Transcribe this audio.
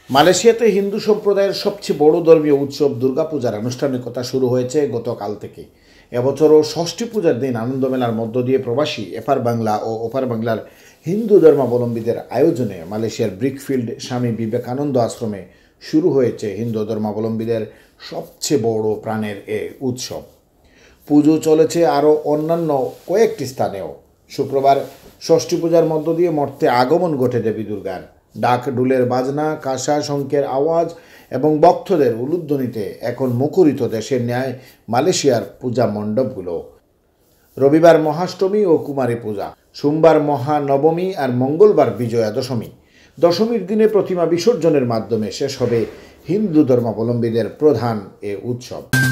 মালয়েশিয়াতে হিন্দু সম্প্রদায়ের সবচেয়ে বড় ধর্মীয় উৎসব দুর্গাপূজার আনুষ্ঠানিকতা শুরু হয়েছে গতকাল থেকে। এবছরও ষষ্ঠী পূজার দিন আনন্দমেলার মধ্য দিয়ে প্রবাসী এপার বাংলা ও ওপার বাংলার হিন্দু ধর্মাবলম্বীদের আয়োজনে মালয়েশিয়ার ব্রিকফিল্ড স্বামী বিবেকানন্দ আশ্রমে শুরু হয়েছে হিন্দু ধর্মাবলম্বীদের সবচেয়ে বড় প্রাণের এ উৎসব। পুজো চলেছে আরও অন্যান্য কয়েকটি স্থানেও। শুক্রবার ষষ্ঠী পূজার মধ্য দিয়ে মর্তে আগমন ঘটে দেবী দুর্গার। ডাক ডুলের বাজনা, কাঁসা শঙ্খের আওয়াজ এবং ভক্তদের উলুধ্বনিতে এখন মুখরিত দেশের ন্যায় মালয়েশিয়ার পূজা মণ্ডপগুলো। রবিবার মহাষ্টমী ও কুমারী পূজা, সোমবার মহানবমী আর মঙ্গলবার বিজয়া দশমী। দশমীর দিনে প্রতিমা বিসর্জনের মাধ্যমে শেষ হবে হিন্দু ধর্মাবলম্বীদের প্রধান এ উৎসব।